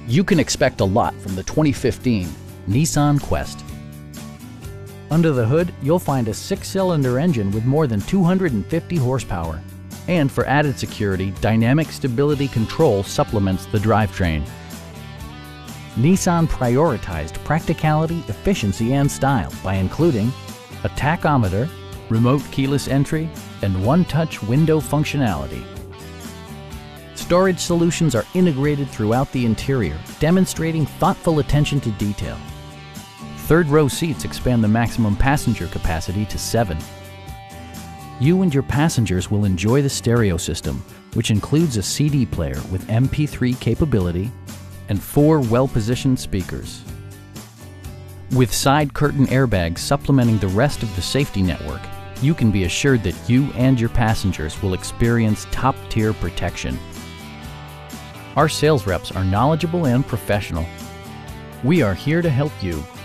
You can expect a lot from the 2015 Nissan Quest. Under the hood, you'll find a 6-cylinder engine with more than 250 horsepower. And for added security, dynamic stability control supplements the drivetrain. Nissan prioritized practicality, efficiency, and style by including a tachometer, remote keyless entry, and one-touch window functionality. Storage solutions are integrated throughout the interior, demonstrating thoughtful attention to detail. Third-row seats expand the maximum passenger capacity to 7. You and your passengers will enjoy the stereo system, which includes a CD player with MP3 capability and 4 well-positioned speakers. With side curtain airbags supplementing the rest of the safety network, you can be assured that you and your passengers will experience top-tier protection. Our sales reps are knowledgeable and professional. We are here to help you.